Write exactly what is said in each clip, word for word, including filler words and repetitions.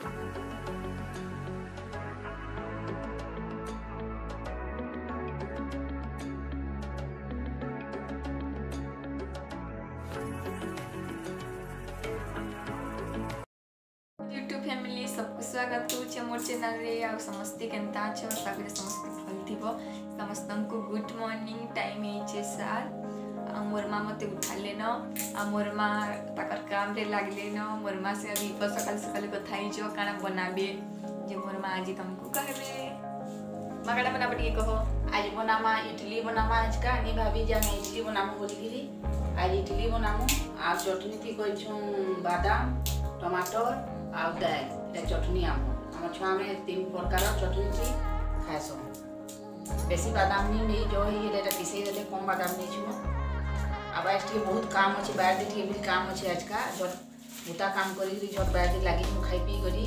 YouTube family सबको स्वागत होचे मोर चैनल रे आ समस्ते केनता छ सागरे समस्ते भल थिबो समस्तंको गुड मॉर्निंग टाइम हेचे सार आ मोर मां मते उठाले न आ मोर मां ताकर काम रे लागले न मोर मां से अभी सकाल सकाल कथाई जो काना बनाबे जे मोर मां आज तुमको कहबे मगड़ा बना बटी कहो आज बनामा इडली बनामा आज का नहीं भाभी जा मैं इडली बनामु बोली गिरी आज इडली बनामु आ चटनी थी कइछु बादाम टमाटर आ दाल ए चटनी आम हम छुआ में तीन प्रकार चटनी थी खासो बेसी बादाम नहीं नहीं जो ही ले पिसे देले कम बादाम नहीं छु अब आज टी बहुत काम अछि बाहर दे भी काम अछि आज का जो बुता काम करी जो बाहर दे लागी हम खाई पी करी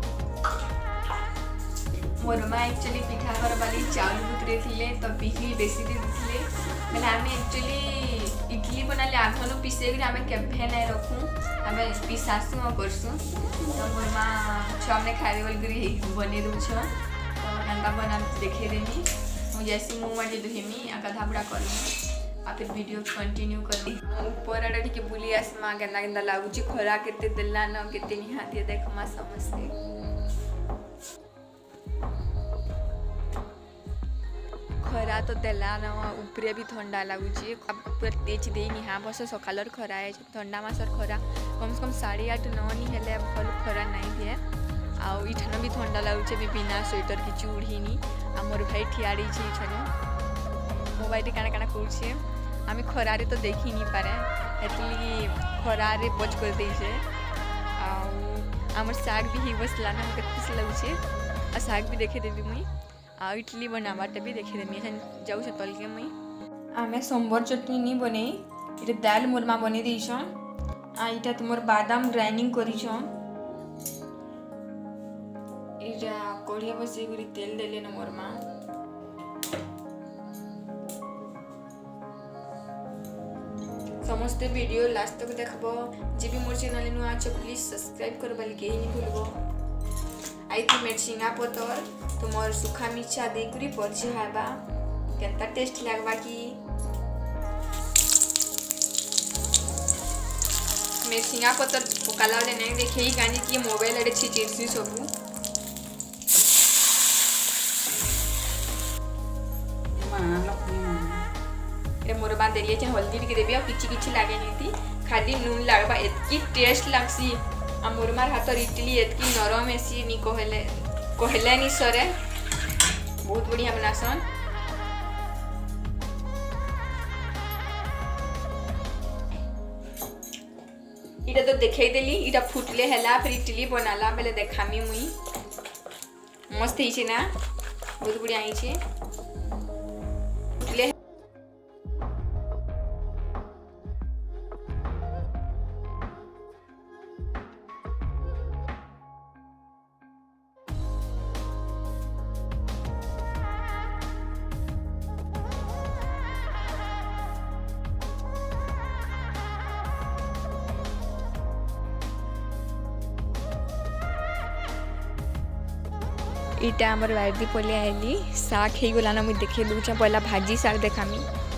मोर मां एक्चुअली पिठा कर वाली चावल बुतरे थिले तो बिही बेसी दे दिले मतलब हमें एक्चुअली इडली बनाले आखनो पिसे के हमें केभे नै रखू हमें पिसासु और करसु तो मोर मां छामने खाए वाली गरी बने दउ छ तो गंदा बना देखे देनी मु जैसे मुंह माटी दुहिमी आ कथा बुड़ा करनी आ फिर वीडियो कंटिन्यू करनी ऊपर आडा के बुली आसमा गंदा गंदा लागु छी खरा केते देला न केते निहाती देख मा समझते खरा तो देला न ऊपरे भी ठंडा लगुची पूरा तेज दे निहा बस सकालर खरा है ठंडा मासर खरा कम से कम साढ़े आठ नौ नहीं हेले भल खरा नहीं दिए आउ इठान भी ठंडा लगुचे भी बिना स्वेटर किसी उड़ीनी आ मोर भाई ठियाड़ी छे मोबाइल काना काना करुचे आम खरारे तो देखी नहीं पारे एटली खरारे बच कर दे आमर साग भी ही बसला ना मुझे खुश लगुचे आ साग भी देखे देवी मुई आ इडली बनावाटा भी देखे देमी एखन जाऊ से तल के मुई आमे सोमवार चटनी नहीं बने इटा दाल मोर मां बने देइछन आ इटा तुमर बादाम ग्राइंडिंग करिछन इटा कोढ़िया बसे गुरी तेल देले न मोर मां समस्त वीडियो लास्ट तक देखबो जे भी मोर चैनल नु आछ प्लीज सब्सक्राइब करबल के नहीं भूलबो आई थी मेडसिंगा पतर तुमर सुखा मिर्चा देकरी परछे हाबा केता टेस्ट लागबा की मेडसिंगा पतर पकाला ले नहीं देखे ही गानी की मोबाइल अड़े छी चिरसी सबु मां लक्ष्मी ए मोर बा देलिए छ हल्दी के देबी आ किछि किछि लागे नहीं थी खाली नून लागबा एतकी टेस्ट लागसी आ मोर मार हाथ इडली एतकी नरम एसी नी कहले कहले नी सरे बहुत बढ़िया बनासन इटा तो देखाई देली इटा फुटले हैला फिर इडली बनाला बेले देखामी मुई मस्त हिचे ना बहुत बढ़िया हिचे फुटले इटा आमर वायदी पले आइली साग हे गला ना मुझे देखे दूचा पहला भाजी साग देखामी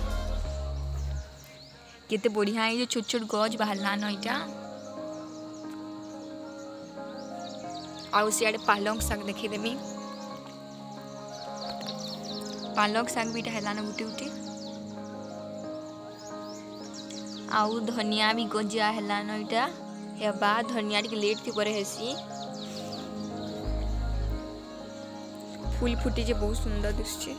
केते बढ़िया है जो छोट छोट गज बाहरला न इटा आउ सियाडे पालक साग देखे देमी पालक साग भी हैला न गुटी गुटी आउ धनिया भी गजिया हैला न इटा हेबा धनिया टिके लेट थी परे हेसी फूल फुटी जे बहुत सुंदर दिसछे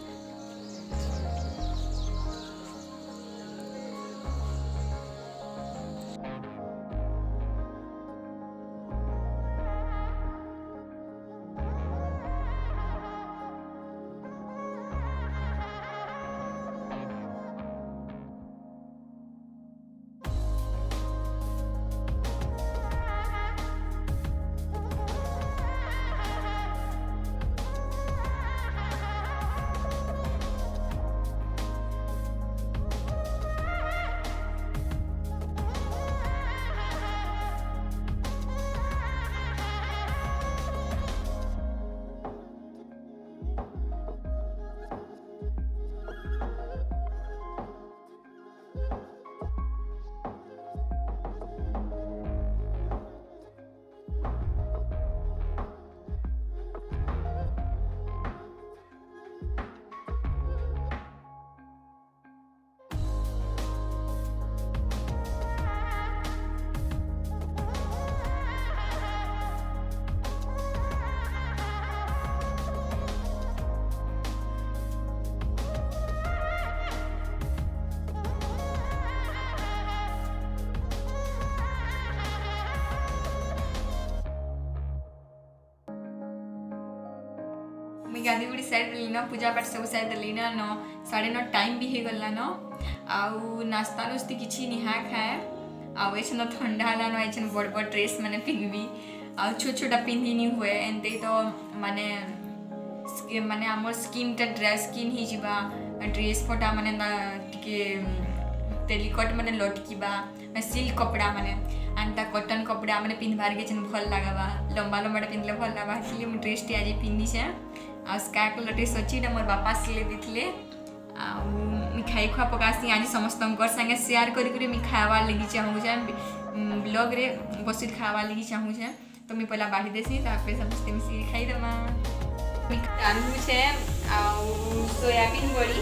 मुझे गाधी गुड़ी साइड देली न पूजा पाठ सब साइड देली न न साढ़े नौ टाइम भी हो गला न आउ नाश्ता नुस्ती किसी निहा खाए आउ एछन ठंडा है न एछन बड़ बड़ ड्रेस माने पिंधबी आ छोट छोटा पिंधि नहीं हुए एंते तो माने माने आमर स्किन टा ड्राई स्किन ही जिबा ड्रेस फटा माने टिके टेलिकट माने लटकीबा सिल्क कपड़ा माने आंता कॉटन कपड़ा माने पिंधबार के भल लगाबा लंबा लंबा पिंधले भल लगा इसलिए मुझे ड्रेस टी आज पिंधि से आ स्काई कलर ड्रेस अच्छी मोर बापा सिले देते खाई खुआ पकासी आज समस्त संगे शेयर करी खावा लगी चाहूँचे ब्लॉग रे बस खावा लगी चाहूँचे तो मुझे पहला बाढ़ी देसी समस्ते मिसिक खाईदमा रांधुचे सोयाबीन बड़ी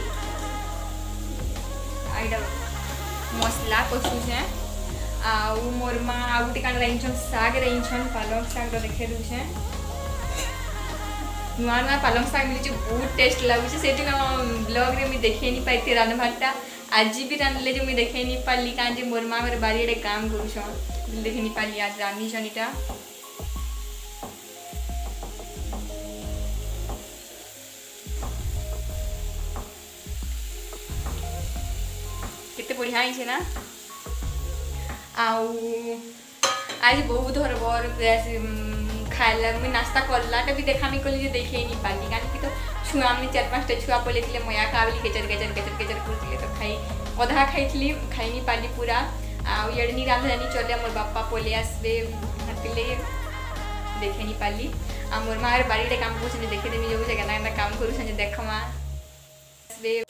आईटा मसला कषुचे आउ मोर माँ आउ गोटे काण रहीछन साग रहीछन पालक साग देखे दूचे नुआ नुआ पालक साग मिली बहुत टेस्ट लगुच से ब्लॉग रे मुझे देखे नहीं पाई रांध भाटा आज भी रांधले जो मुझे देखे नहीं पाली कहीं मोर माँ मेरे बाड़ी काम करुछन देखे नहीं पाली आज रांधीछन इटा केते बढ़िया है ना आउ आज बहुत धरबर खाइला मुझे नाश्ता करलाटा भी देखा नहीं कली देखे नहीं पाली कहीं तो छुआ में चार पाँचटा छुआ पले मया खावली केचर केचर केचर केचर कर तो खाई अधा खाई खाई नहीं पाली पूरा आउ ये नहीं रांधानी चले मोर बापा पले आसबे हाथले देखे नहीं पाली आ मोर माँ बाड़ी काम कर देखे देमी जो केना केना काम करूँ देखमा आसबे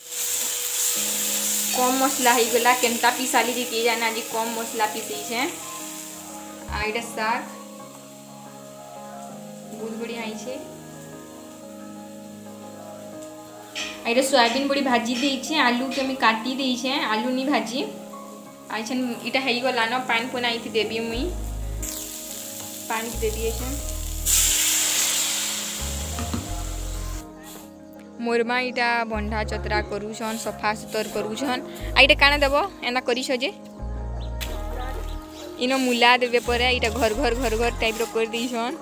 कम मसला हो गला केनता पिसाली जी किए जाना आज कम मसला पिसे आईटा साग बहुत बढ़िया है आईटा सोयाबीन बड़ी भाजी देछे आलू के मैं काटी देछे आलू नहीं भाजी आइछन इटा है गला न पानी पुनाई थी देबी मुई पानी दे दिए मोर माँ इटा बंधा चतरा करूछन सफा सुतर करूछन आईटा काना देव एना करिछ जे इनो मुला देवे पर इटा घर घर घर घर टाइप रो कर दीछन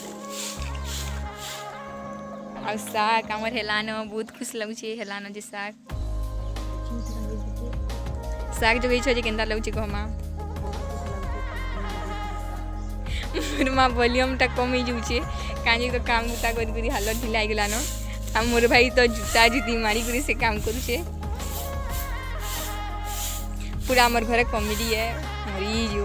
आ साग हमर हेलान बहुत खुश लगुछे हेलान जे साग साग जो गई जे केंदा लगुछे कहमा मोर माँ वॉल्यूम टा कम ही जुछे काजी तो काम गुता कर करी हालत ढिला गलान आ मोर भाई तो जूता जुती मारी कर से काम करुचे पूरा आमर घर कॉमेडी है मरी जो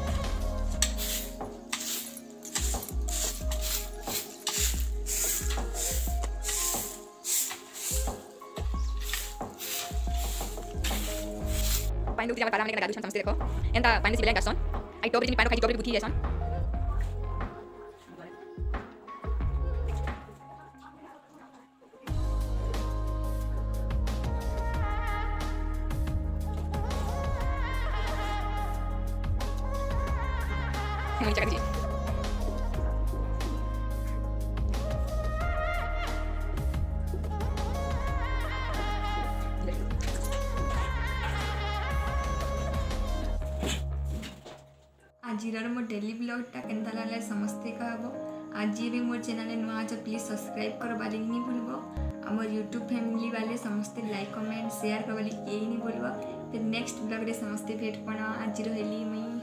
पानी उठी पारा माने गादुछन समस्ते देखो एंता पानी से बिलान गासन आई टोप पानी खाई टोप बुथी जासन मुझे चक्कर जी आजिर मोर डेली ब्लॉगटा केनता लागला समस्ते कहब आज भी मोर चैनल नुआ आज प्लीज सब्सक्राइब करवा लगी नहीं भूलब आमर यूट्यूब फैमिली वाले समस्ते लाइक कमेंट शेयर करवा लगी यही नहीं भूलब फिर नेक्स्ट ब्लॉग रे समस्ते भेट पड़ा आज रही मुई।